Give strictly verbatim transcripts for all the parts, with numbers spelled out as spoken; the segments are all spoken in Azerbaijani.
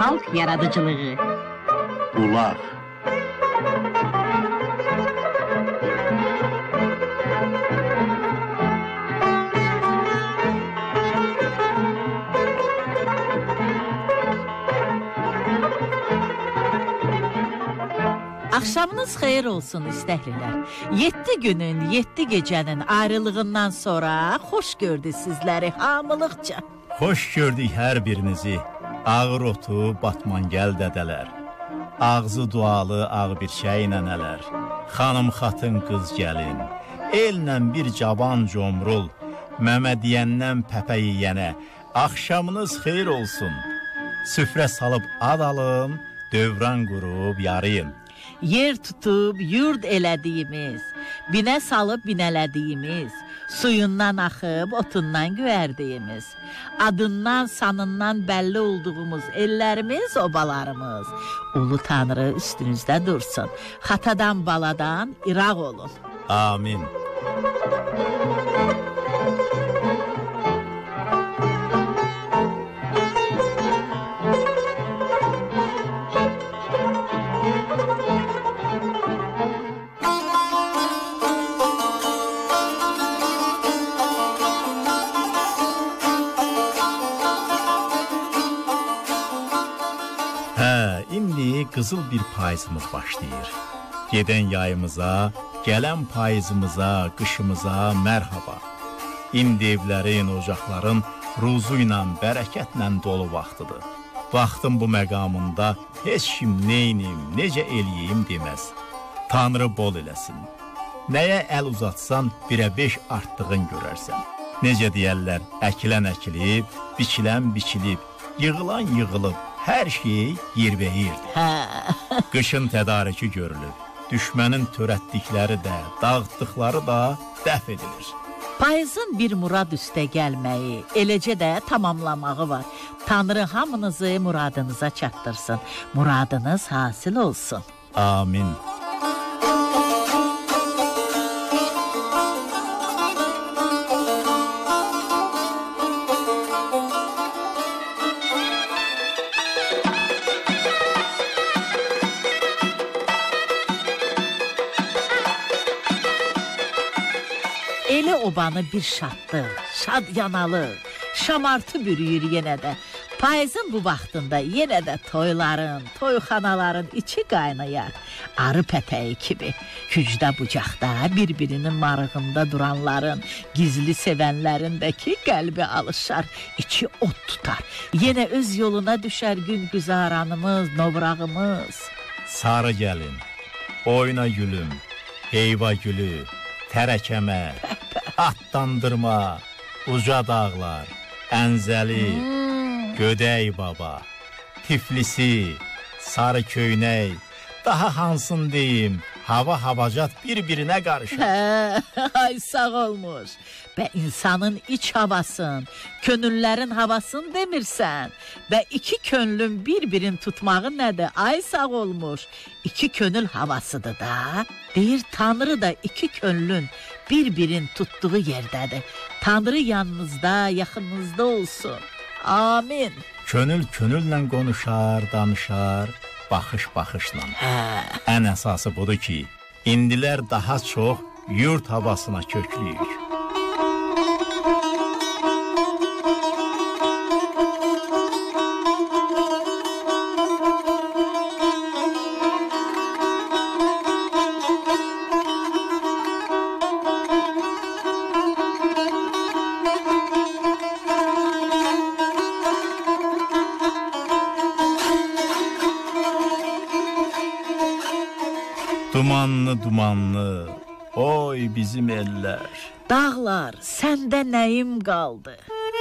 xalq yaradıcılığı. Ulaq. Axşamınız xeyir olsun istəhlilər. Yeddi günün, yeddi gecənin ayrılığından sonra xoş gördük sizləri hamılıqca. Xoş gördük hər birinizi. Ağır otu, batmangəl dədələr. Ağzı dualı, ağ bir şey nənələr. Xanım xatın qız gəlin. Ellə bir cavan comrul. Məmə deyəndən pəpə yiyənə. Axşamınız xeyir olsun. Süfrə salıb ad alın, dövran qurub yarıyın. Yer tutub yurd elədiyimiz, binə salıb binələdiyimiz, suyundan axıb otundan güvərdiyimiz, adından sanından bəlli olduğumuz ellərimiz, obalarımız. Ulu Tanrı üstünüzdə dursun, xatadan baladan iraq olun. Amin. Qızıl bir payızımız başlayır. Gedən yayımıza, gələn payızımıza, qışımıza mərhaba. İndi evlərin, ocaqların ruzu ilə, bərəkətlə dolu vaxtıdır. Vaxtın bu məqamında heç kim neynim, necə eləyim deməz. Tanrı bol eləsin. Nəyə əl uzatsan, birə beş artdığın görərsən. Necə deyərlər, əkilən əkilib, biçilən biçilib, yığılan yığılıb. Hər şey yerbəyirdir. Hə. Qışın tədariki görülür. Düşmənin törətdikləri də, dağıtdıqları da dəf edilir. Payızın bir murad üstə gəlməyi, eləcə də tamamlamağı var. Tanrı hamınızı muradınıza çatdırsın. Muradınız hasil olsun. Amin. Eli obanı bir şadlıq, şad yanalıq, şamartı bürüyür yenə də. Payızın bu vaxtında yenə də toyların, toyxanaların içi qaynayar. Arı pətəyi kimi, kücdə bucaqda bir-birinin marığında duranların, gizli sevənlərin də ki qəlbi alışar, içi ot tutar. Yenə öz yoluna düşər gün güzaranımız, novrağımız. Sarı gəlin, oyna gülüm, heyva gülü, tərəkəmə, atlandırma, uca dağlar, ənzəli, hmm. gödək baba, tiflisi, sarı köynək, daha hansın deyim, hava havacat bir-birinə qarışır. Hə, ay sağ olmuş. Və insanın iç havasın, könüllərin havasını demirsən. Və iki könlün bir-birini tutmağı nədir? Ay sağ olmuş. İki könül havasıdır da. Deyir Tanrı da iki könlün bir-birini tutduğu yerdədir. Tanrı yanınızda, yaxınınızda olsun. Amin. Könül könülle konuşar, danışar, baxış baxışla. Hə. Ən əsası budur ki, indilər daha çox yurt havasına köklüyük. Dumanlı dumanlı, oy bizim eller. Dağlar, səndə nəyim qaldı?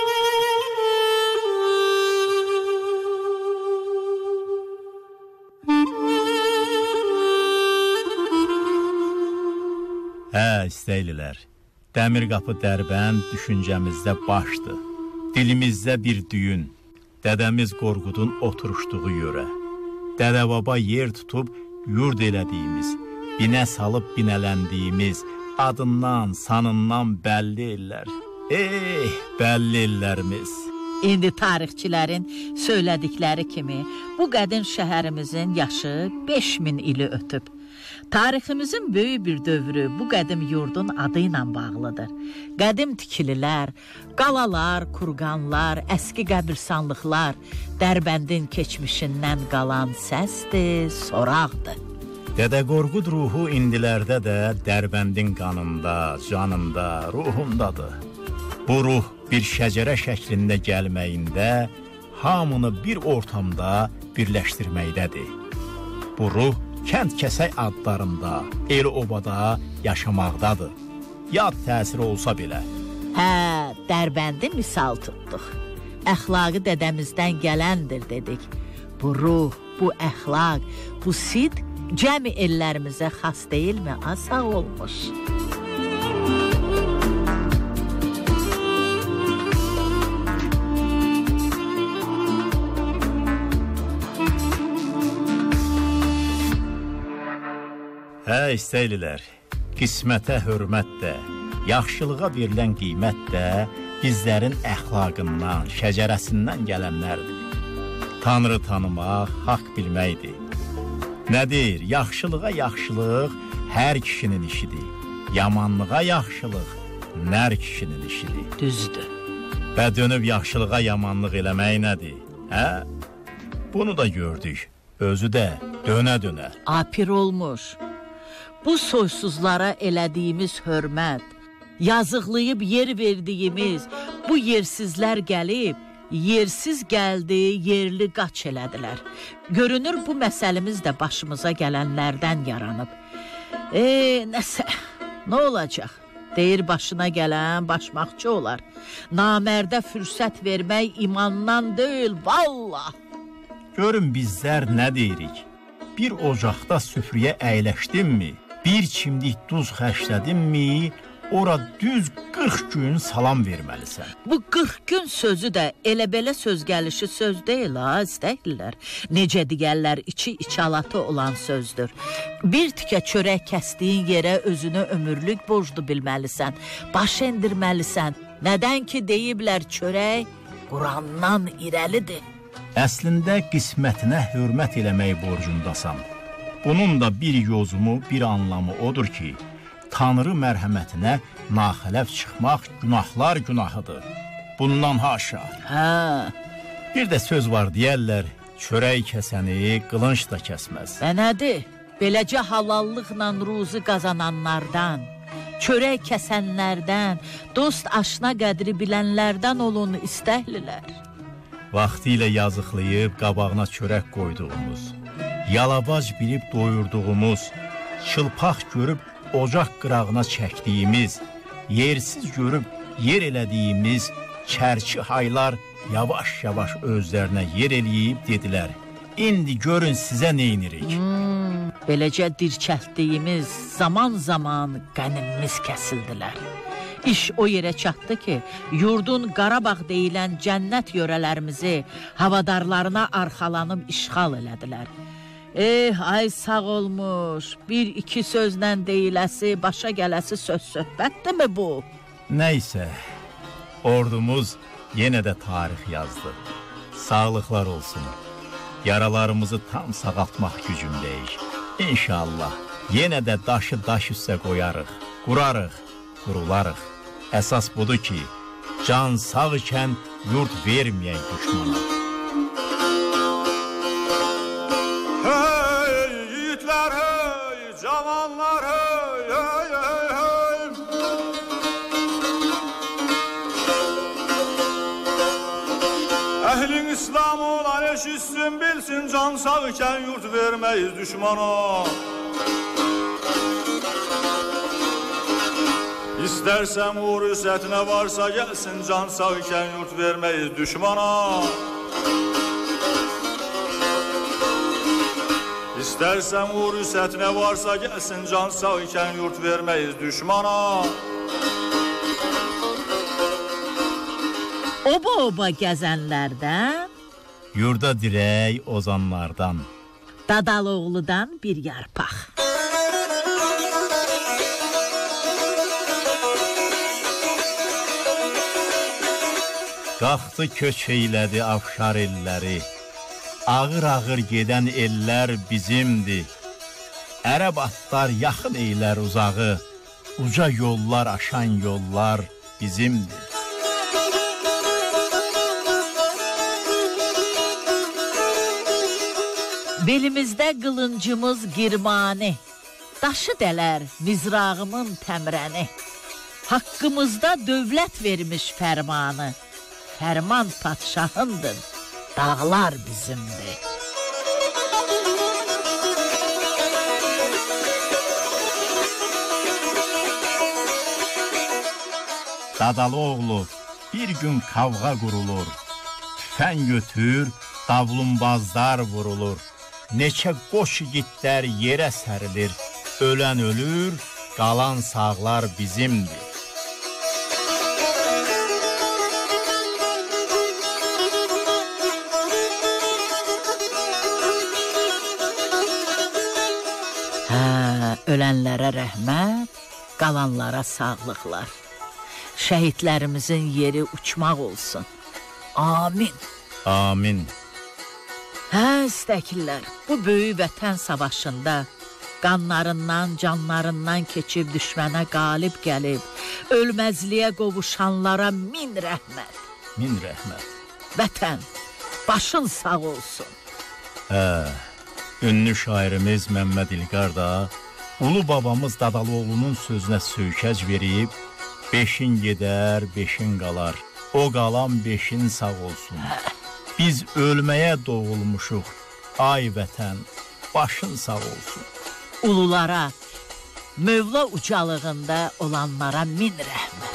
Hə, istəylilər. Dəmir qapı Dərbənd düşüncəmizdə başdı. Dilimizdə bir düyün. Dədəmiz Qorqudun oturuşduğu yörə. Dədə baba yer tutub yurd elədiyimiz, binə salıb binələndiyimiz, adından, sanından bəlli ellər. Eh, bəlli ellərimiz. İndi tarixçilərin söylədikləri kimi bu qədim şəhərimizin yaşı beş min ili ötüb. Tariximizin böyük bir dövrü bu qədim yurdun adı ilə bağlıdır. Qədim tikililər, qalalar, kurqanlar, əski qəbirstanlıqlar Dərbəndin keçmişindən qalan səsdir, soraqdır. Dədə Qorqud ruhu indilərdə də Dərbəndin qanında, canında, ruhundadır. Bu ruh bir şəcərə şəklində gəlməyində hamını bir ortamda birləşdirməkdədir. Bu ruh kənd-kəsək adlarında, el-obada yaşamaqdadır. Yad təsiri olsa belə. Hə, Dərbəndi misal tutduq. Əxlaqı dədəmizdən gələndir dedik. Bu ruh, bu əxlaq, bu sidq cəmi ellərimizə xas deyilmi? Asa olmuş. Hə, istəylilər, qismətə hörmət də, yaxşılığa verilən qiymət də bizlərin əxlaqından, şəcərəsindən gələnlərdir. Tanrı tanımaq, haqq bilməkdir. Nədir? Yaxşılığa yaxşılıq hər kişinin işidir. Yamanlığa yaxşılıq nər kişinin işidir. Düzdür. Və dönüb yaxşılığa yamanlıq eləmək nədir? Hə? Bunu da gördük. Özü də dönə-dönə. Apir olmuş. Bu soysuzlara elədiyimiz hörmət, yazıqlayıb yer verdiyimiz bu yersizlər gəlib, yersiz gəldi, yerli qaç elədilər. Görünür bu məsəlimiz də başımıza gələnlərdən yaranıb. E, nəsə, nə olacaq? Deyir başına gələn başmaqçı olar. Namərdə fürsət vermək imandan deyil, vallah. Görün bizlər nə deyirik? Bir ocaqda süfrüyə əyləşdinmi? Bir çimdik duz xərclədinmi, ora düz qırx gün salam verməlisən. Bu qırx gün sözü də elə-belə söz gəlişi söz deyil, ha, istəkdirlər. Necə digərlər içi içalatı olan sözdür. Bir tikə çörək kəsdiyin yerə özünü ömürlük borclu bilməlisən, baş endirməlisən. Nədən ki deyiblər çörək Qurandan irəlidir. Əslində qismətinə hörmət eləmək borcundasan. Bunun da bir yozumu, bir anlamı odur ki, Tanrı mərhəmətinə naxələf çıxmaq günahlar günahıdır. Bundan haşa. Hə. Bir də söz var deyərlər, çörək kəsəni qılınc da kəsməz. Və nədir? Beləcə halallıqla ruzu qazananlardan, çörək kəsənlərdən, dost aşna qədri bilənlərdən olun istəhlilər. Vaxtilə yazıqlayıb qabağına çörək qoyduğumuz, yalavac bilib doyurduğumuz, çılpaq görüb ocaq qırağına çəkdiyimiz, yersiz görüb yer elədiyimiz çərçi haylar yavaş-yavaş özlərinə yer eləyib dedilər, indi görün sizə neynirik. Hmm, beləcə dirçəltdiyimiz zaman-zaman qənimimiz kəsildilər. İş o yerə çatdı ki, yurdun Qarabağ deyilən cənnət yörələrimizi havadarlarına arxalanıb işğal elədilər. Eh, ay sağ olmuş, bir iki sözlə deyiləsi, başa gələsi söz söhbətdirmi bu? Nəysə, ordumuz yenə də tarix yazdı. Sağlıqlar olsun. Yaralarımızı tam sağaltmaq gücündəyik. İnşallah yenə də daşı daş üstə qoyarıq, qurarıq, qurularıq. Əsas budur ki, can sağ ikən yurt verməyək düşmana. Hey yiğitler hey, cavanlar hey, hey, hey, hey. Əhlin İslam olan eşitsin bilsin, can sağ ikən yurt verməyiz düşmana. İstərsən uğur üsətinə varsa gəlsin, can sağ ikən yurt verməyiz düşmana. İstərsən uğur üsətinə varsa gəlsin, can sağ ikən yurt verməyiz düşmana. Oba-oba gəzənlərdən, Yurda dirək ozanlardan, Dadaloğludan bir yarpaq. Qalxdı köç eylədi Afşar elləri. Ağır-ağır gedən ellər bizimdir. Ərəb atlar yaxın eylər uzağı. Uca yollar aşan yollar bizimdir. Belimizdə qılıncımız girmani, daşı dələr mizrağımın təmrəni. Haqqımızda dövlət vermiş fərmanı, fərman padşahındır, dağlar bizimdir. Dadalıoğlu bir gün kavga qurulur, tüfən götür, davlumbazlar vurulur. Neçə qoş igidlər yerə sərilir, ölən ölür, qalan sağlar bizimdir. Hə, ölənlərə rəhmət, qalanlara sağlıqlar. Şəhidlərimizin yeri uçmaq olsun. Amin. Amin. Hə, istəklər, bu böyük vətən savaşında qanlarından, canlarından keçib düşmənə qalib gəlib, ölməzliyə qovuşanlara min rəhmət. Min rəhmət. Vətən, başın sağ olsun. Hə, ünlü şairimiz Məmməd İlqar da ulu babamız Dadalıoğlunun sözünə söykəc verib, beşin gedər, beşin qalar, o qalan beşin sağ olsun. Biz ölməyə doğulmuşuq, ay vətən, başın sağ olsun. Ululara, Mövla ucalığında olanlara min rəhmət.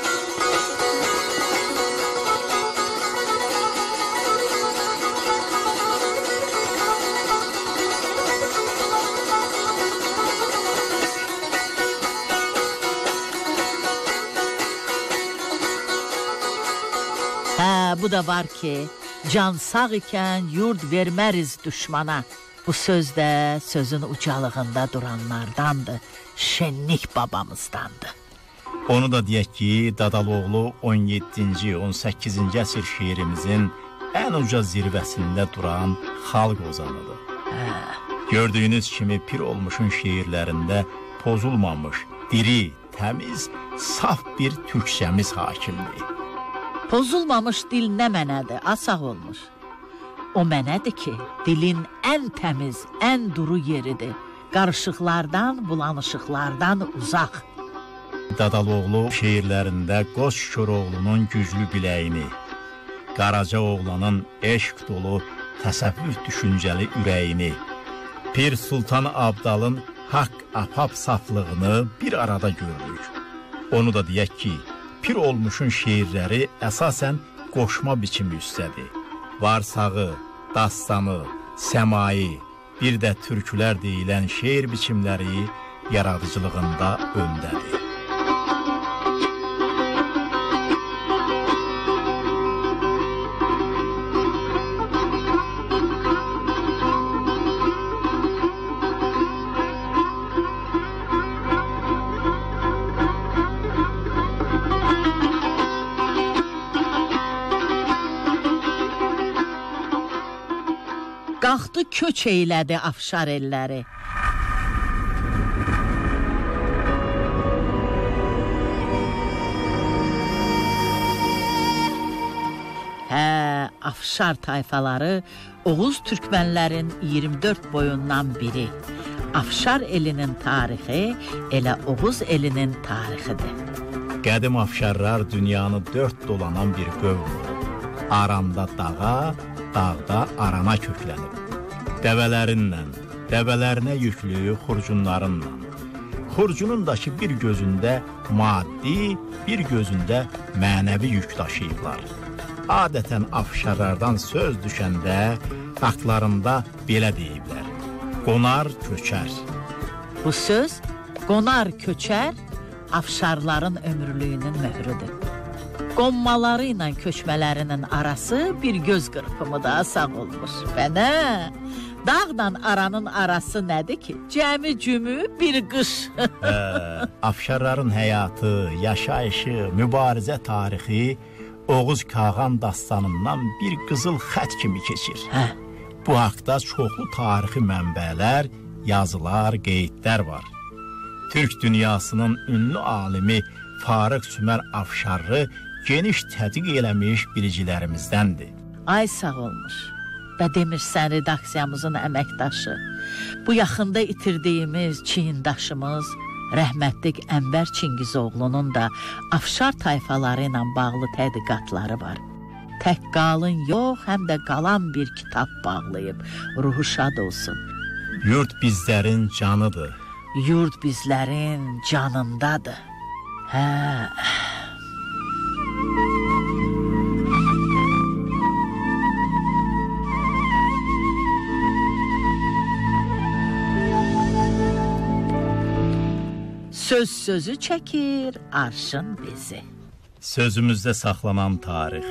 Hə, bu da var ki, can sağ ikən yurd verməriz düşmana. Bu söz də sözün ucalığında duranlardandır, şenlik babamızdandır. Onu da deyək ki, Dadalıoğlu on yeddinci on səkkizinci əsr şeirimizin ən uca zirvəsində duran xalq ozanıdır. Hə. Gördüyünüz kimi Pir Olmuşun şeirlərində pozulmamış, diri, təmiz, saf bir türkçəmiz hakimdir. Pozulmamış dil nə mənədir, asaq olmuş. O mənədir ki, dilin ən təmiz, ən duru yeridir. Qarışıqlardan, bulanışıqlardan uzaq. Dadalıoğlu şeirlərində Qoç Koroğlunun güclü biləyini, Qaraca oğlanın eşq dolu, təsəvvüf düşüncəli ürəyini, Pir Sultan Abdalın haqq apap saflığını bir arada görürük. Onu da deyək ki, Pir Olmuşun şeirləri əsasən qoşma biçimi üstədir. Varsağı, dastanı, səmayı, bir də türkülər deyilən şeir biçimləri yaradıcılığında öndədir. Qalxdı köç eylədi Afşar elləri. Hə, Afşar tayfaları Oğuz türkmənlərin iyirmi dörd boyundan biri. Afşar elinin tarixi elə Oğuz elinin tarixidir. Qədim Afşarlar dünyanı dörd dolanan bir qövm olub. Aramda dağa, dağda arana köklənib. Dəvələrinlə, dəvələrinə yüklü xurcunlarınla. Xurcunundakı bir gözündə maddi, bir gözündə mənəvi yük daşıyıblar. Adətən Afşarlardan söz düşəndə haqlarında belə deyiblər: qonar köçər. Bu söz qonar köçər Afşarların ömürlüyünün möhrüdür. Qonmaları ilə köçmələrinin arası bir göz qırpımı da sağ olmuş. Və nə? Dağla aranın arası nədir ki? Cəmi cümü bir qış. Hə, Afşarların həyatı, yaşayışı, mübarizə tarixi Oğuz Kağan dastanından bir qızıl xət kimi keçir. Hə. Bu haqda çoxlu tarixi mənbələr, yazılar, qeydlər var. Türk dünyasının ünlü alimi Farıq Sümer Afşarlı geniş tədqiq eləmiş bilicilərimizdəndir. Ay sağ olmuş. Və demirsən redaksiyamızın əməkdaşı. Bu yaxında itirdiyimiz çiyindaşımız rəhmətlik Ənvər Çingizoğlu'nun da Afşar tayfaları ilə bağlı tədqiqatları var. Tək qalın yox, həm də qalan bir kitab bağlayıb. Ruhu şad olsun. Yurt bizlərin canıdır. Yurt bizlərin canındadır. Hə. Söz sözü çəkir, arşın bizi. Sözümüzdə saxlanan tarix.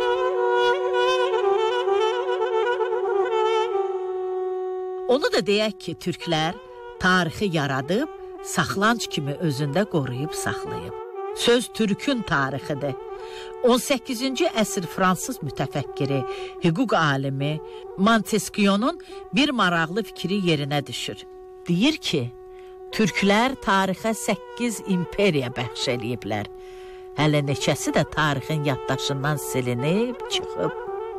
Onu da deyək ki, türklər tarixi yaradıb, saxlanc kimi özündə qoruyub saxlayıb. Söz türkün tarixidir. on səkkizinci əsr fransız mütəfəkkiri, hüquq alimi Montesquieu'nun bir maraqlı fikri yerinə düşür. Deyir ki, türklər tarixə səkkiz imperiya bəxş eləyiblər. Hələ neçəsi də tarixin yaddaşından silinib, çıxıb.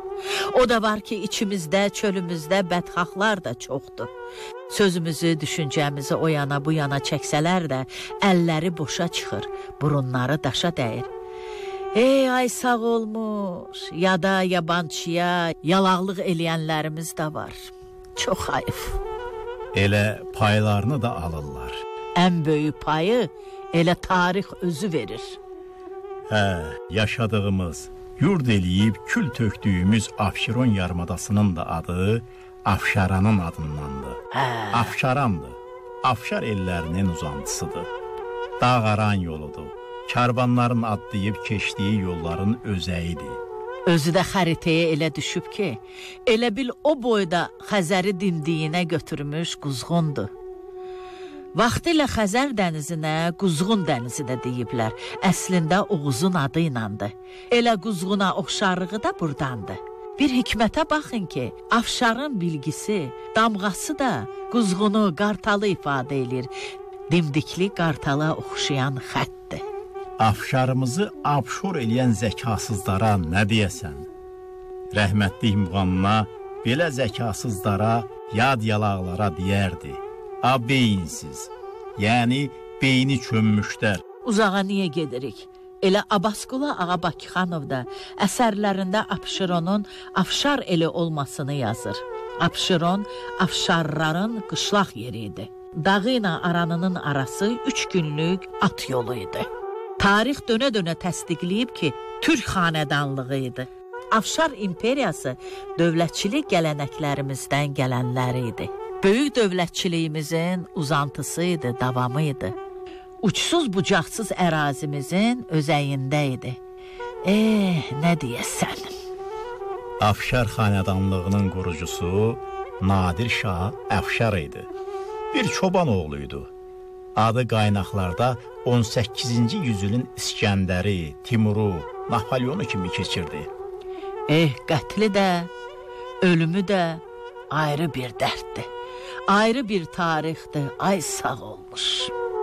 O da var ki, içimizdə, çölümüzdə bədxahlar da çoxdur. Sözümüzü, düşüncəmizi o yana bu yana çəksələr də əlləri boşa çıxır, burunları daşa dəyir. Ey ay sağ olmuş, ya da yabancıya yalaqlıq eləyənlərimiz də var. Çox hayıf. Elə paylarını da alırlar. Ən böyük payı elə tarix özü verir. Hə, yaşadığımız, yurd eləyib kül tökdüyümüz Afşeron yarımadasının da adı Afşaranın adındandır. Hə. Afşarandır. Afşar ellərinin uzantısıdır. Dağaran yoludur. Karvanların adlayıb keçdiyi yolların özəyidir. Özü də xəritəyə elə düşüb ki, elə bil o boyda Xəzəri dimdiyinə götürmüş quzğundur. Vaxtilə Xəzər dənizinə Quzğun dənizi də deyiblər. Əslində Oğuzun adı ilandı. Elə Quzğuna oxşarlığı da burdandır. Bir hikmətə baxın ki, Afşarın bilgisi, damğası da Quzğunu, qartalı ifadə edir. Dimdikli qartala oxşayan xəttdir. Afşarımızı abşor eləyən zəkasızlara nə deyəsən? Rəhmətlik müğamına belə zəkasızlara, yad yalaqlara deyərdi. A beyinsiz, yəni beyni çönmüşlər. Uzağa niyə gedirik? Elə Abbasqulu Ağa Bakıxanov da əsərlərində Abşeronun Afşar eli olmasını yazır. Abşeron, Afşarların qışlaq yeri idi. Dağı ilə Aranının arası üç günlük at yolu idi. Tarix dönə-dönə təsdiqləyib ki, Türk xanədanlığı idi. Afşar imperiyası dövlətçilik gələnəklərimizdən gələnləri idi. Böyük dövlətçiliyimizin uzantısı idi, davamı idi. Uçsuz bucaqsız ərazimizin özəyində idi. Eh, nə deyəsən? Afşar xanədanlığının qurucusu Nadir Şah Əfşar idi. Bir çoban oğluydu. Adı qaynaqlarda on səkkizinci yüzülün İskəndəri, Timuru, Napoleonu kimi keçirdi. Eh, qətli də, ölümü də ayrı bir dərddir. Ayrı bir tarixdir, ay sağ olmuş.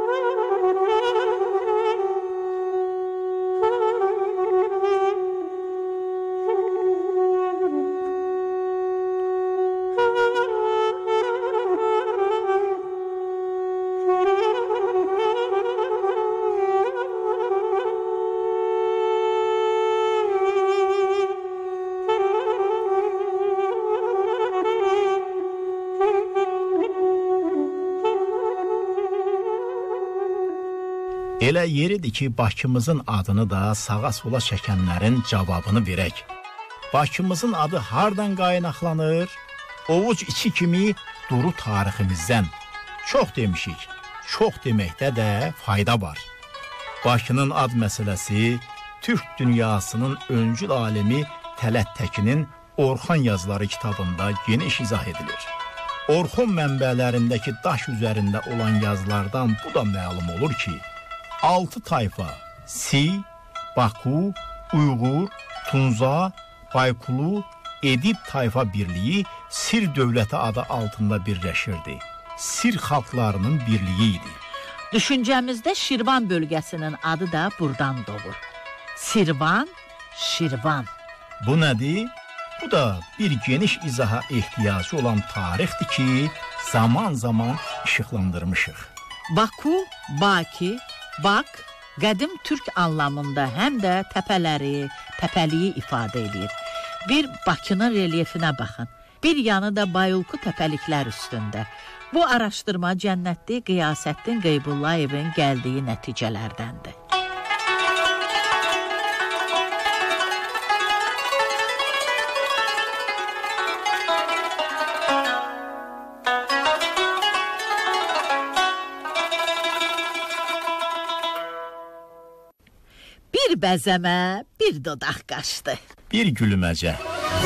Elə yeridir ki, Bakımızın adını da sağa sola çəkənlərin cavabını verək. Bakımızın adı hardan qaynaqlanır? Ovuc içi kimi duru tariximizdən. Çox demişik, çox deməkdə də fayda var. Bakının ad məsələsi Türk dünyasının öncül alimi Tələt Təkinin Orxan yazıları kitabında geniş izah edilir. Orxon mənbələrindəki daş üzərində olan yazılardan bu da məlum olur ki, altı tayfa, Si, Baku, Uyğur, Tunza, Baykulu, Edip tayfa birliği Sir dövləti adı altında birləşirdi. Sir xalqlarının birliği idi. Düşüncəmizdə Şirvan bölgəsinin adı da buradan doğur. Sirvan, Şirvan. Bu nədir? Bu da bir geniş izaha ehtiyacı olan tarixdir ki, zaman zaman işıqlandırmışıq. Baku, Baki, Bak, qədim türk anlamında həm də təpələri, təpəliyi ifadə edir. Bir Bakının relyefinə baxın. Bir yanı da Bayulku təpəliklər üstündə. Bu araşdırma Cənnətli Qiyasəddin Qeybullayevin gəldiyi nəticələrdəndir. Bir bəzəmə, bir dodaq qaşdı. Bir gülməcə.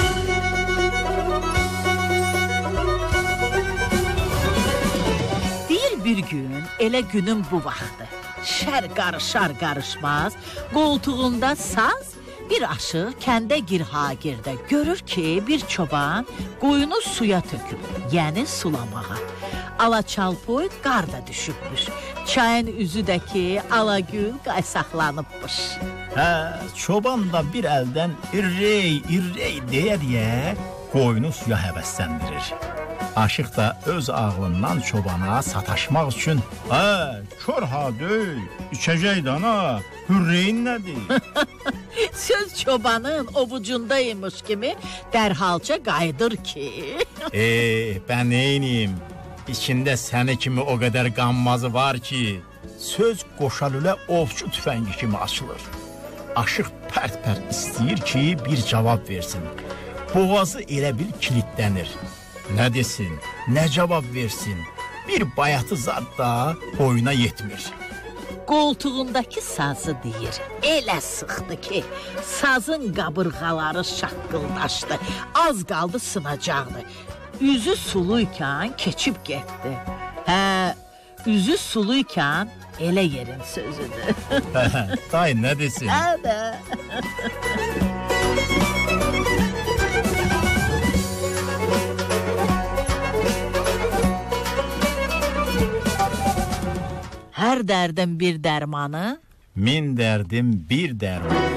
Deyir bir gün, elə günün bu vaxtı. Şər qarışar qarışmaz, qoltuğunda saz, bir aşıq kəndə girhagirdə görür ki, bir çoban qoyunu suya töküb, yəni sulamağa. Alaçalpoy qar da düşübmüş. Çayın üzüdəki alagül qaysaqlanıbmış. Hə, çoban da bir əldən irrey, irrey deyə-deyə qoyunu suya həvəsləndirir. Aşıq da öz ağlından çobana sataşmaq üçün hə, kör ha dey, içəcək dana, hürreyin nədir? Söz çobanın ovucundaymış kimi dərhalca qayıdır ki... Eee, mən neyniyim? İçində səni kimi o qədər qanmazı var ki, söz qoşalülə ovçu tüfəngi kimi açılır. Aşıq pərt-pərt istəyir ki, bir cavab versin. Boğazı elə bil kilitlənir. Nə desin, nə cavab versin? Bir bayatı zad da boyuna yetmir. Qoltuğundakı sazı deyir, elə sıxdı ki, sazın qabırğaları şaqqıldaşdı, az qaldı sınacaqdı. Üzü suluyken keçib getdi. Hə, üzü suluyken elə yerin sözüdür. Day, nə desin? Hə də. Hər dərdin bir dərmanı, min dərdim bir dərmanı.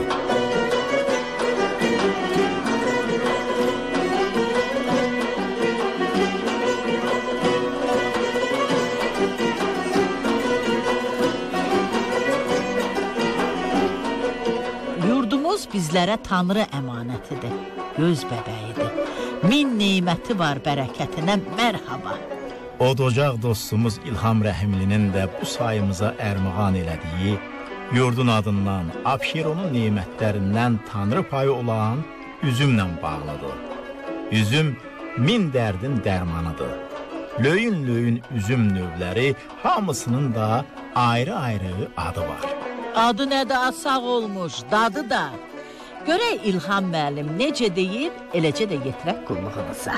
Yurdumuz bizlərə Tanrı əmanətidir, göz bəbəyidir. Min neyməti var bərəkətinə mərhaba. Odocaq dostumuz İlham Rəhimlinin də bu sayımıza ərmağan elədiyi, yurdun adından, Abşeronun neymətlərindən Tanrı payı olan üzümlə bağlıdır. Üzüm min dərdin dərmanıdır. Löyün-löyün üzüm növləri hamısının da ayrı-ayrı adı var. Adı nədə sağ olmuş, dadı da. Görək İlham müəllim necə deyir, eləcə də yetirək qulluğunuza.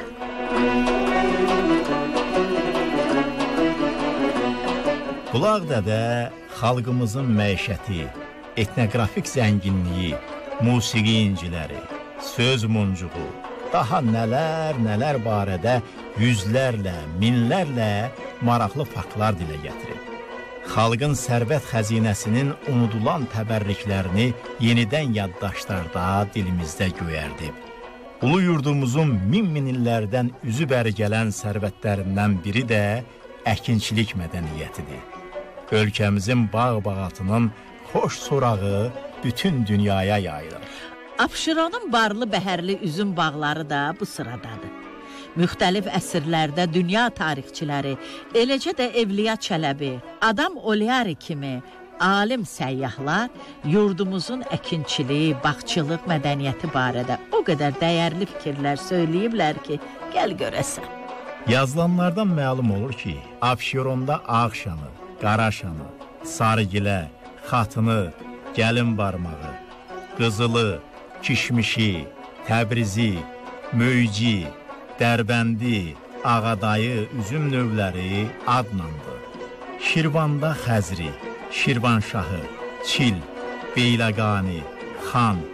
Bulaq dədə xalqımızın məişəti, etnoqrafik zənginliyi, musiqi inciləri, söz muncuğu, daha nələr-nələr barədə yüzlərlə, minlərlə maraqlı faktlar dilə gətirib. Xalqın sərvət xəzinəsinin unudulan təbərriklərini yenidən yaddaşlarda dilimizdə göyərdib. Ulu yurdumuzun min min illərdən üzü bəri gələn sərvətlərindən biri də əkinçilik mədəniyyətidir. Ölkəmizin bağ-bağatının xoş sorağı bütün dünyaya yayılır. Abşeronun barlı bəhərli üzüm bağları da bu sıradadır. Müxtəlif əsrlərdə dünya tarixçiləri, eləcə də Evliya Çələbi, Adam Olyari kimi alim səyyahlar yurdumuzun əkinçiliyi, bağçılıq mədəniyyəti barədə o qədər dəyərli fikirlər söyləyiblər ki, gəl görəsən. Yazılanlardan məlum olur ki, Abşeronda Ağşanı, Qaraşanı, Sarıgilə, Xatını, Gəlin barmağı, Qızılı, Kişmişi, Təbrizi, Möyci, Dərbəndi, Ağadayı üzüm növləri adlandı. Şirvanda Xəzri, Şirvanşahı, Çil, Beyləqani, Xan,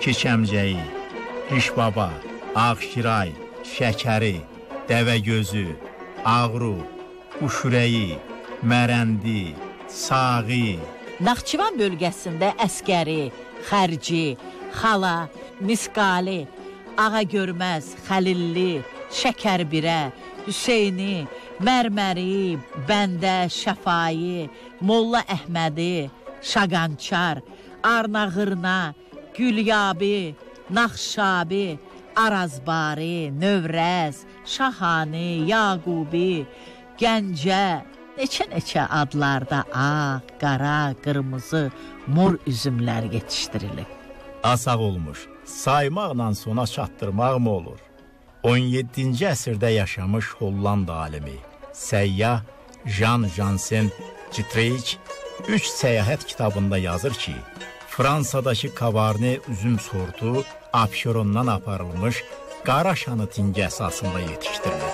Keçəmcəyi, Rişbaba, Ağşiray, Şəkəri, Dəvəgözü, Ağru, Uşürəyi, Mərəndi, Sağı, Naxçıvan bölgəsində Əskəri, Xərci, Xala, Misqali, Ağagörməz, Xəlilli, Şəkərbirə, Hüseyni, Mərməri, Bəndə, Şəfai, Molla Əhmədi, Şaqançar, Arnağırna, Gülyabi, Naxşabi, Arazbari, Növrəz, Şahani, Yaqubi, Gəncə, neçə-neçə adlarda ağ, qara, qırmızı, mor üzümlər yetişdirilib. Asaq olmuş, saymaqla sona çatdırmaq mı olur? on yeddinci əsrdə yaşamış Hollanda alimi, səyyah Jean Jansen Citreyk üç səyahət kitabında yazır ki, Fransadakı Kavarne üzüm sortu Abşerondan aparılmış qara şanıtingi əsasında yetişdirilir.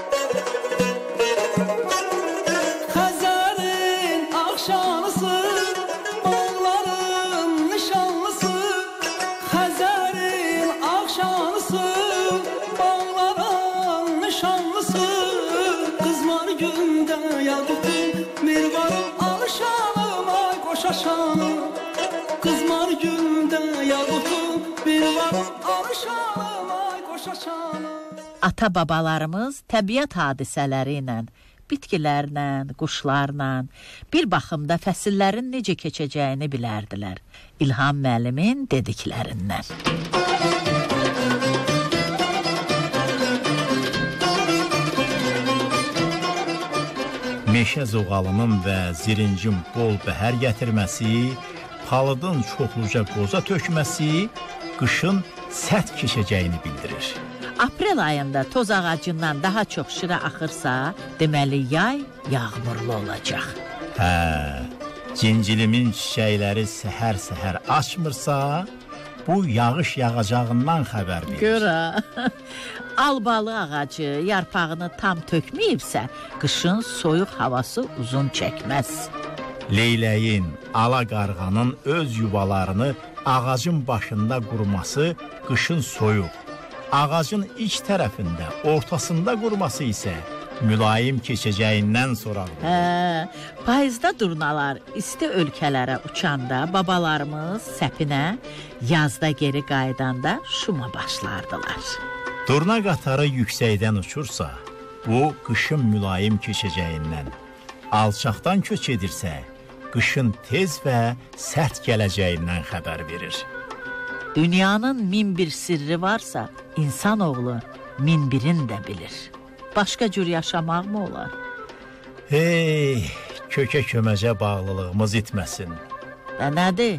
Xəzərin axşanısı, bağların nişanlısı. Xəzərin axşanısı, bağların nişanlısı. Qızmar gündə yaqutun, mirvarım alışanım, ay qoşaşanım. Qızmar gündə yaqutun, mirvarım alışanım, ay qoşaşanım. Ata-babalarımız təbiət hadisələri ilə, bitkilərlə, quşlarla, bir baxımda fəsillərin necə keçəcəyini bilərdilər. İlham müəllimin dediklərindən. Meşə zoğalının və zirincin bol bəhər gətirməsi, palıdın çoxluca qoza tökməsi, qışın sərt keçəcəyini bildirir. Aprel ayında toz ağacından daha çox şirə axırsa, deməli yay yağmurlu olacaq. Hə, cincilimin çiçəkləri səhər-səhər açmırsa, bu yağış yağacağından xəbər verir. Görə, albalı ağacı yarpağını tam tökməyibsə, qışın soyuq havası uzun çəkməz. Leyləyin, ala qarğanın öz yuvalarını ağacın başında qurması qışın soyuq, ağacın iç tərəfində, ortasında qurması isə mülayim keçəcəyindən sonra. Hə, payızda durnalar isti ölkələrə uçanda babalarımız səpinə, yazda geri qaydanda şuma başlardılar. Durna qatarı yüksəkdən uçursa, bu qışın mülayim keçəcəyindən, alçaqdan köç edirsə, qışın tez və sərt gələcəyindən xəbər verir. Dünyanın min bir sirri varsa, insanoğlu min birini də bilir. Başqa cür yaşamaq mı olar? Hey, kökə köməcə bağlılığımız itməsin. Və nədir?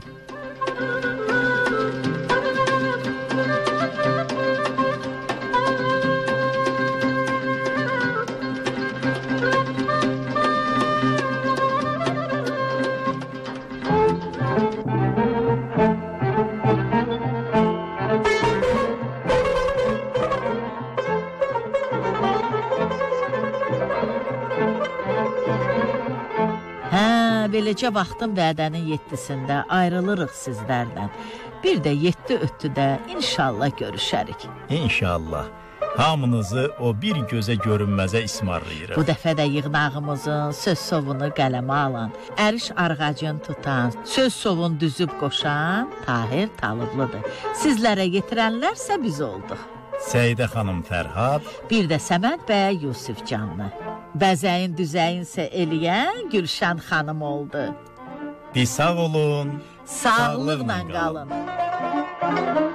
Beləcə vaxtın vədənin yeddisində ayrılırıq sizlərdən. Bir də yeddi ötüdə inşallah görüşərik. İnşallah. Hamınızı o bir gözə görünməzə ismarlayırıq. Bu dəfə də yığnağımızın söz sovunu qələmə alan, əriş arğacın tutan, söz sovun düzüb qoşan Tahir Talıblıdır. Sizlərə yetirənlərsə biz olduq. Səidə xanım Fərhad, bir də Səməd bəy Yusifcanlı. Bəzəyin düzəyinsə eləyən Gülşən xanım oldu. Bir sağ olun, sağlıqla qalın.